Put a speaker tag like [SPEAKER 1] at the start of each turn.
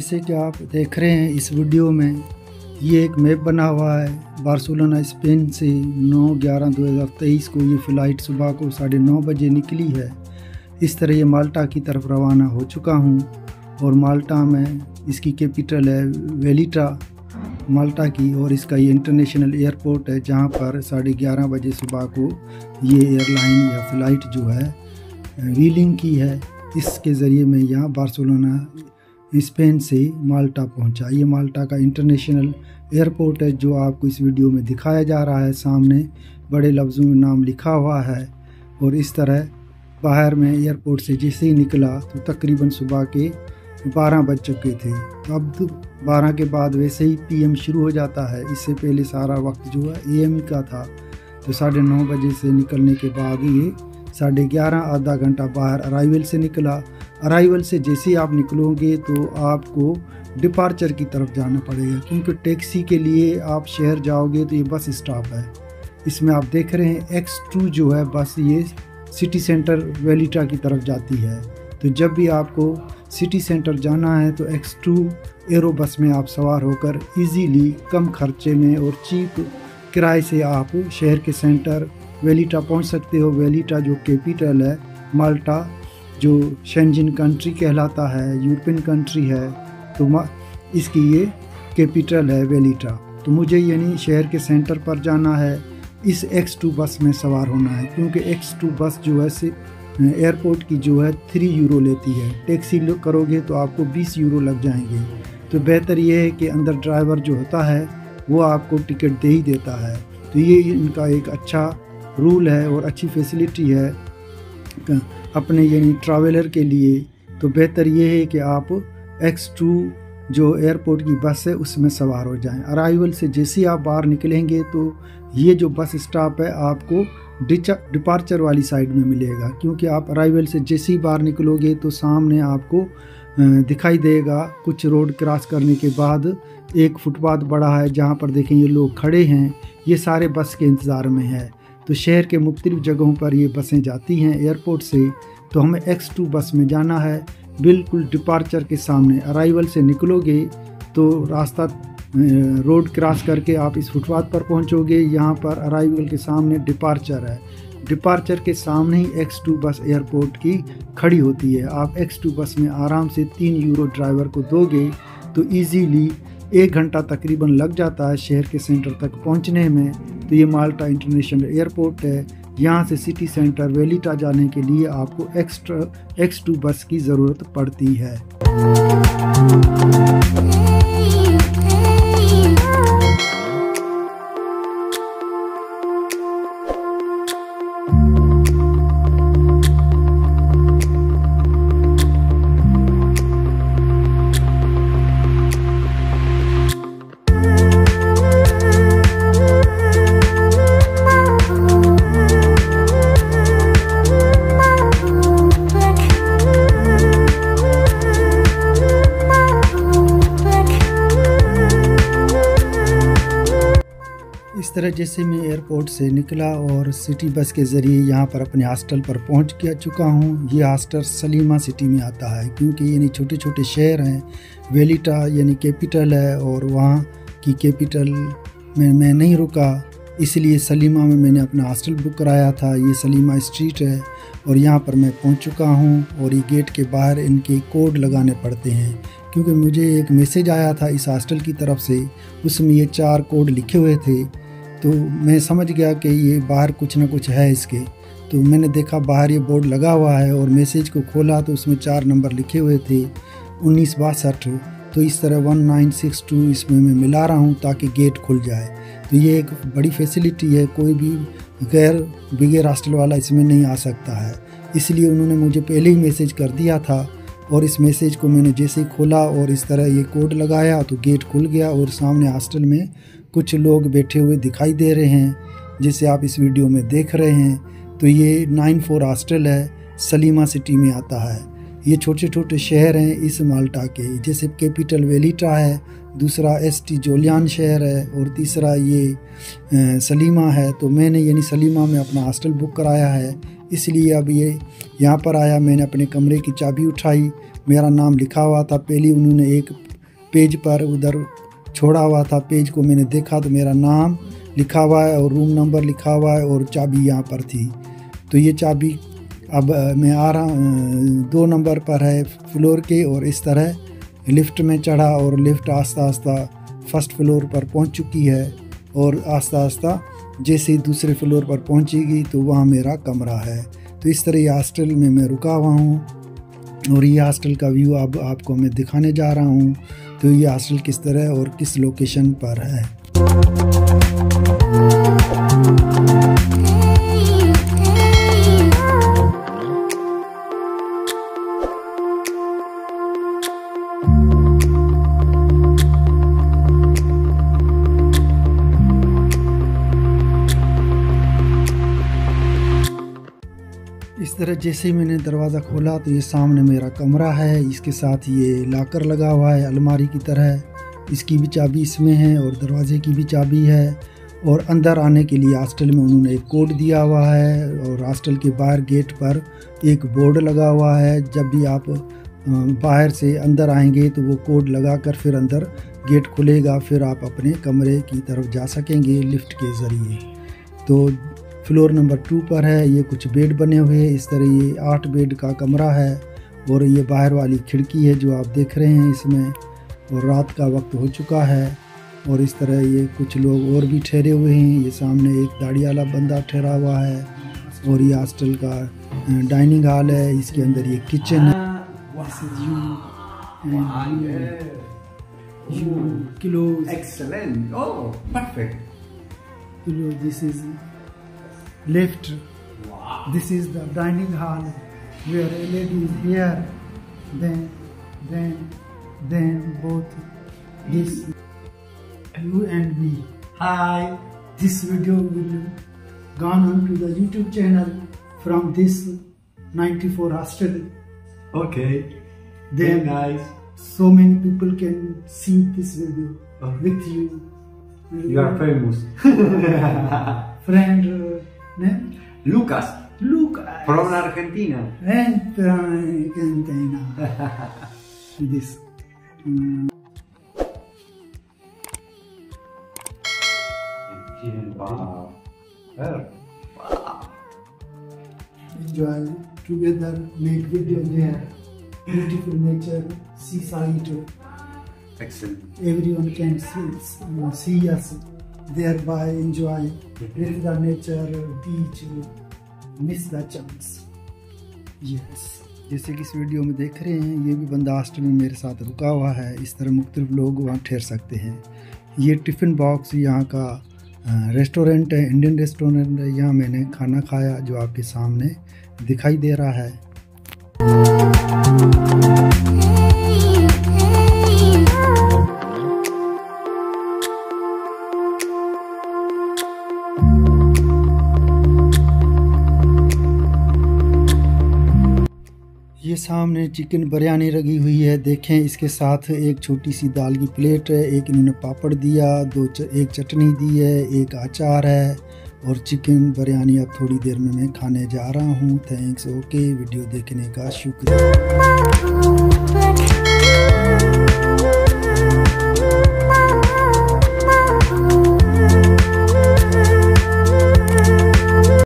[SPEAKER 1] जैसे कि आप देख रहे हैं इस वीडियो में, ये एक मैप बना हुआ है। बार्सिलोना स्पेन से 9/11/2023 को ये फ़्लाइट सुबह को 9:30 बजे निकली है। इस तरह ये माल्टा की तरफ रवाना हो चुका हूँ और माल्टा में इसकी कैपिटल है वेलिटा माल्टा की, और इसका ये इंटरनेशनल एयरपोर्ट है जहाँ पर 11:30 बजे सुबह को ये एयरलाइन या फ़्लाइट जो है व्हीलिंग की है। इसके ज़रिए मैं यहाँ बार्सिलोना स्पेन से माल्टा पहुँचा। ये माल्टा का इंटरनेशनल एयरपोर्ट है जो आपको इस वीडियो में दिखाया जा रहा है। सामने बड़े लफ्ज़ों में नाम लिखा हुआ है और इस तरह बाहर में एयरपोर्ट से जैसे ही निकला तो तकरीबन सुबह के 12 बज चुके थे। तो अब 12 के बाद वैसे ही पीएम शुरू हो जाता है। इससे पहले सारा वक्त जो है एएम का था। तो 9:30 बजे से निकलने के बाद ये 11:30 आधा घंटा बाहर अराइवल से निकला। अराइवल से जैसे ही आप निकलोगे तो आपको डिपार्चर की तरफ जाना पड़ेगा, क्योंकि टैक्सी के लिए आप शहर जाओगे तो ये बस स्टॉप है। इसमें आप देख रहे हैं X2 जो है बस, ये सिटी सेंटर वेलिटा की तरफ जाती है। तो जब भी आपको सिटी सेंटर जाना है तो X2 एरो बस में आप सवार होकर इजीली कम खर्चे में और चीप किराए से आप शहर के सेंटर वेलिटा पहुंच सकते हो। वेलिटा जो कैपिटल है माल्टा, जो शेंजन कंट्री कहलाता है, यूरोपियन कंट्री है, तो इसकी ये कैपिटल है वेलिटा। तो मुझे यानी शहर के सेंटर पर जाना है, इस X2 बस में सवार होना है, क्योंकि X2 बस जो है एयरपोर्ट की जो है 3 यूरो लेती है। टैक्सी करोगे तो आपको 20 यूरो लग जाएंगे। तो बेहतर ये है कि अंदर ड्राइवर जो होता है वो आपको टिकट दे ही देता है। तो ये इनका एक अच्छा रूल है और अच्छी फैसिलिटी है अपने यानी ट्रैवलर के लिए। तो बेहतर ये है कि आप X2 जो एयरपोर्ट की बस है उसमें सवार हो जाएं। अराइवल से जैसे ही आप बाहर निकलेंगे तो ये जो बस स्टॉप है आपको डिपार्चर वाली साइड में मिलेगा, क्योंकि आप अराइवल से जैसे ही बाहर निकलोगे तो सामने आपको दिखाई देगा। कुछ रोड क्रॉस करने के बाद एक फुटपाथ बड़ा है जहाँ पर देखें ये लोग खड़े हैं, ये सारे बस के इंतज़ार में है। तो शहर के मुख्तलिफ़ जगहों पर ये बसें जाती हैं एयरपोर्ट से। तो हमें X2 बस में जाना है। बिल्कुल डिपार्चर के सामने अराइवल से निकलोगे तो रास्ता रोड क्रॉस करके आप इस फुटपाथ पर पहुंचोगे। यहाँ पर अराइवल के सामने डिपार्चर है। डिपार्चर के सामने ही X2 बस एयरपोर्ट की खड़ी होती है। आप X2 बस में आराम से 3 यूरो ड्राइवर को दोगे तो इजीली 1 घंटा तकरीबन लग जाता है शहर के सेंटर तक पहुंचने में। तो ये माल्टा इंटरनेशनल एयरपोर्ट है। यहाँ से सिटी सेंटर वेलिटा जाने के लिए आपको X2 बस की ज़रूरत पड़ती है। इस तरह जैसे मैं एयरपोर्ट से निकला और सिटी बस के ज़रिए यहाँ पर अपने हॉस्टल पर पहुँच चुका हूँ। ये हॉस्टल सलीमा सिटी में आता है, क्योंकि यानी छोटे छोटे शहर हैं। वेलिटा यानी कैपिटल है और वहाँ की कैपिटल में मैं नहीं रुका, इसलिए सलीमा में मैंने अपना हॉस्टल बुक कराया था। ये सलीमा स्ट्रीट है और यहाँ पर मैं पहुँच चुका हूँ। और ये गेट के बाहर इनके कोड लगाने पड़ते हैं, क्योंकि मुझे एक मैसेज आया था इस हॉस्टल की तरफ से, उसमें ये 4 कोड लिखे हुए थे। तो मैं समझ गया कि ये बाहर कुछ ना कुछ है इसके। तो मैंने देखा बाहर ये बोर्ड लगा हुआ है और मैसेज को खोला तो उसमें 4 नंबर लिखे हुए थे 1962। तो इस तरह 1962 इसमें मैं मिला रहा हूँ ताकि गेट खुल जाए। तो ये एक बड़ी फैसिलिटी है, कोई भी बगैर हॉस्टल वाला इसमें नहीं आ सकता है। इसलिए उन्होंने मुझे पहले ही मैसेज कर दिया था और इस मैसेज को मैंने जैसे ही खोला और इस तरह ये कोड लगाया तो गेट खुल गया और सामने हॉस्टल में कुछ लोग बैठे हुए दिखाई दे रहे हैं, जिसे आप इस वीडियो में देख रहे हैं। तो ये 94 हॉस्टल है, सलीमा सिटी में आता है। ये छोटे छोटे शहर हैं इस माल्टा के, जैसे कैपिटल वेलिटा है, दूसरा एसटी जोलियान शहर है और तीसरा ये सलीमा है। तो मैंने यानी सलीमा में अपना हॉस्टल बुक कराया है, इसलिए अब ये यहाँ पर आया। मैंने अपने कमरे की चाबी उठाई, मेरा नाम लिखा हुआ था। पहले उन्होंने एक पेज पर उधर छोड़ा हुआ था, पेज को मैंने देखा तो मेरा नाम लिखा हुआ है और रूम नंबर लिखा हुआ है और चाबी यहाँ पर थी। तो ये चाबी अब मैं आ रहा 2 नंबर पर है फ्लोर के, और इस तरह लिफ्ट में चढ़ा और लिफ्ट आस्ता आस्ता फर्स्ट फ्लोर पर पहुँच चुकी है, और आस्ता आस्ता जैसे ही दूसरे फ्लोर पर पहुँचेगी तो वहाँ मेरा कमरा है। तो इस तरह ये हॉस्टल में मैं रुका हुआ हूँ, और ये हॉस्टल का व्यू अब आपको मैं दिखाने जा रहा हूँ। तो ये हॉस्टल किस तरह और किस लोकेशन पर है। इस तरह जैसे ही मैंने दरवाज़ा खोला तो ये सामने मेरा कमरा है, इसके साथ ये लॉकर लगा हुआ है अलमारी की तरह, इसकी भी चाबी इसमें है और दरवाजे की भी चाबी है। और अंदर आने के लिए हॉस्टल में उन्होंने एक कोड दिया हुआ है, और हॉस्टल के बाहर गेट पर एक बोर्ड लगा हुआ है। जब भी आप बाहर से अंदर आएंगे तो वो कोड लगाकर फिर अंदर गेट खुलेगा, फिर आप अपने कमरे की तरफ जा सकेंगे लिफ्ट के ज़रिए। तो फ्लोर नंबर 2 पर है, ये कुछ बेड बने हुए हैं। इस तरह ये 8 बेड का कमरा है, और ये बाहर वाली खिड़की है जो आप देख रहे हैं इसमें, और रात का वक्त हो चुका है। और इस तरह ये कुछ लोग और भी ठहरे हुए हैं। ये सामने एक दाढ़ी वाला बंदा ठहरा हुआ है, और ये हॉस्टल का डाइनिंग हॉल है, इसके अंदर ये किचन है।
[SPEAKER 2] Excellent. Oh, perfect.
[SPEAKER 1] This is lift.
[SPEAKER 2] Wow.
[SPEAKER 1] This is the dining hall where a lady is here. Then both this you and me.
[SPEAKER 2] Hi.
[SPEAKER 1] This video will gone on to the YouTube channel from this 94 hostel.
[SPEAKER 2] Okay.
[SPEAKER 1] Then
[SPEAKER 2] Very nice.
[SPEAKER 1] so many people can see this video with you.
[SPEAKER 2] You are famous.
[SPEAKER 1] Friend name?
[SPEAKER 2] Lucas.
[SPEAKER 1] Lucas.
[SPEAKER 2] From Argentina.
[SPEAKER 1] And from Argentina. This.
[SPEAKER 2] Wow. Wow.
[SPEAKER 1] Enjoy together, make video there. Beautiful nature, seaside.
[SPEAKER 2] Excellent.
[SPEAKER 1] Everyone can see us, thereby enjoy with the nature, beach, miss the chance. Yes. जैसे कि इस video में देख रहे हैं, ये भी बंदा हॉस्टल में मेरे साथ रुका हुआ है। इस तरह मुख्तलिफ लोग वहाँ ठहर सकते हैं। ये टिफ़िन बॉक्स यहाँ का रेस्टोरेंट है, इंडियन रेस्टोरेंट है। यहाँ मैंने खाना खाया जो आपके सामने दिखाई दे रहा है। ये सामने चिकन बिरयानी लगी हुई है, देखें। इसके साथ एक छोटी सी दाल की प्लेट है, एक इन्होंने पापड़ दिया, एक चटनी दी है, एक अचार है, और चिकन बिरयानी अब थोड़ी देर में मैं खाने जा रहा हूँ। थैंक्स। ओके, वीडियो देखने का शुक्रिया।